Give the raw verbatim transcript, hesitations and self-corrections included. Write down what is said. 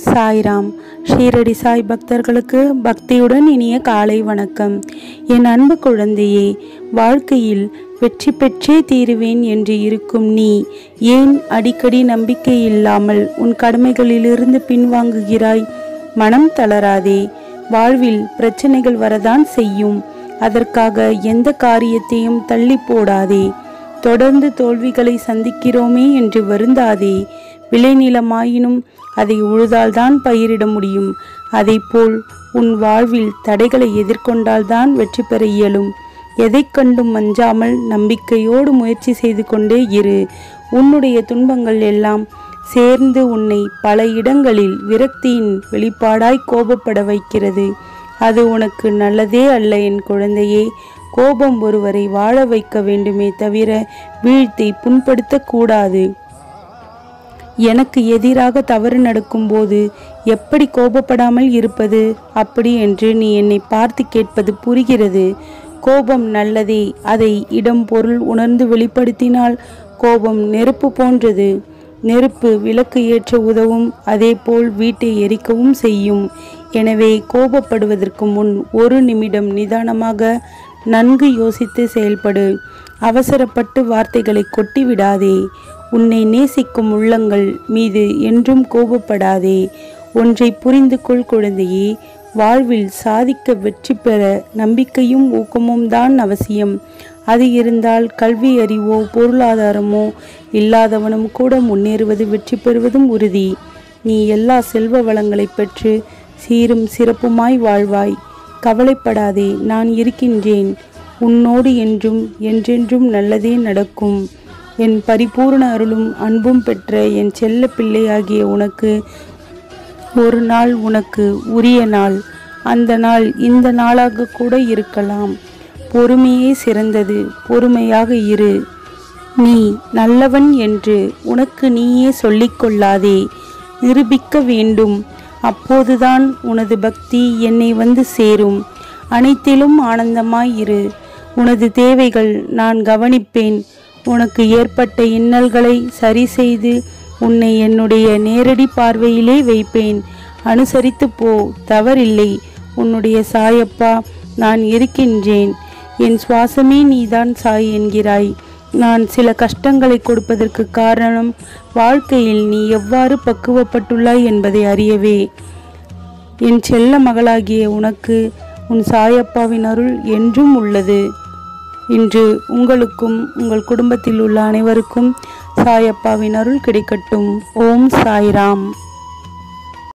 சாய்ராம். ஷீரடி சாய் பக்தர்களுக்கு பக்தியுடன் இனிய காலை வணக்கம். என் அன்பு குழந்தையே, வாழ்க்கையில் வெற்றி பெற்றே தீருவேன் என்று இருக்கும் நீ ஏன் அடிக்கடி நம்பிக்கை இல்லாமல் உன் கடமைகளிலிருந்து பின்வாங்குகிறாய்? மனம் தளராதே. வாழ்வில் பிரச்சனைகள் வரதான் செய்யும். அதற்காக எந்த காரியத்தையும் தள்ளி போடாதே. தொடர்ந்து தோல்விகளை சந்திக்கிறோமே என்று வருந்தாதே. விளைநிலமாயினும் அதை உழுதால்தான் பயிரிட முடியும். அதைப்போல் உன் வாழ்வில் தடைகளை எதிர்கொண்டால்தான் வெற்றி பெற இயலும். எதை கண்டும் அஞ்சாமல் நம்பிக்கையோடு முயற்சி செய்து கொண்டே இரு. உன்னுடைய துன்பங்கள் எல்லாம் சேர்ந்து உன்னை பல இடங்களில் விரக்தியின் வெளிப்பாடாய் கோபப்பட வைக்கிறது. அது உனக்கு நல்லதே அல்ல என் குழந்தையே. கோபம் ஒருவரை வாழ வைக்க வேண்டுமே தவிர வீழ்த்தி புண்படுத்தக்கூடாது. எனக்கு எதிராக தவறு நடக்கும்போது எப்படி கோபப்படாமல் இருப்பது? அப்படி என்று நீ என்னை பார்த்து கேட்பது புரிகிறது. கோபம் நல்லதே. அதை இடம் பொருள் உணர்ந்து வெளிப்படுத்தினால் கோபம் நெருப்பு போன்றது. நெருப்பு விளக்கு ஏற்ற உதவும், அதே போல் வீட்டை எரிக்கவும் செய்யும். எனவே கோபப்படுவதற்கு முன் ஒரு நிமிடம் நிதானமாக நன்கு யோசித்து செயல்படு. அவசரப்பட்டு வார்த்தைகளை கொட்டிவிடாதே. உன்னை நேசிக்கும் உள்ளங்கள் மீது என்றும் கோபப்படாதே. ஒன்றை புரிந்து கொள் குழந்தையே, வாழ்வில் சாதிக்க வெற்றி பெற நம்பிக்கையும் ஊக்கமும் தான் அவசியம். அது இருந்தால் கல்வி அறிவோ பொருளாதாரமோ இல்லாதவனும் கூட முன்னேறுவது வெற்றி பெறுவதும் உறுதி. நீ எல்லா செல்வ வளங்களை பெற்று சீரும் சிறப்புமாய் வாழ்வாய். கவலைப்படாதே, நான் இருக்கின்றேன். உன்னோடு என்றும் என்றென்றும் நல்லதே நடக்கும். என் பரிபூர்ண அருளும் அன்பும் பெற்ற என் செல்ல பிள்ளையாகிய உனக்கு ஒரு நாள் உனக்கு உரிய நாள். அந்த நாள் இந்த நாளாக கூட இருக்கலாம். பொறுமையே சிறந்தது. பொறுமையாக இரு. நீ நல்லவன் என்று உனக்கு நீயே சொல்லிக்கொள்ளாதே. நிரூபிக்க வேண்டும். அப்போதுதான் உனது பக்தி என்னை வந்து சேரும். அனைத்திலும் ஆனந்தமாய் இரு. உனது தேவைகள் நான் கவனிப்பேன். உனக்கு ஏற்பட்ட இன்னல்களை சரி செய்து உன்னை என்னுடைய நேரடி பார்வையிலே வைப்பேன். அனுசரித்து போ, தவறில்லை. உன்னுடைய சாயப்பா நான் இருக்கின்றேன். என் சுவாசமே நீதான் சாய் என்கிறாய். நான் சில கஷ்டங்களை கொடுப்பதற்கு காரணம் வாழ்க்கையில் நீ எவ்வாறு பக்குவப்பட்டுள்ளாய் என்பதை அறியவே. என் செல்ல மகளாகிய உனக்கு உன் சாயப்பாவின் அருள் என்றும் உள்ளது. இன்று உங்களுக்கும் உங்கள் குடும்பத்தில் உள்ள அனைவருக்கும் சாயப்பாவின் அருள் கிடைக்கட்டும். ஓம் சாய்ராம்.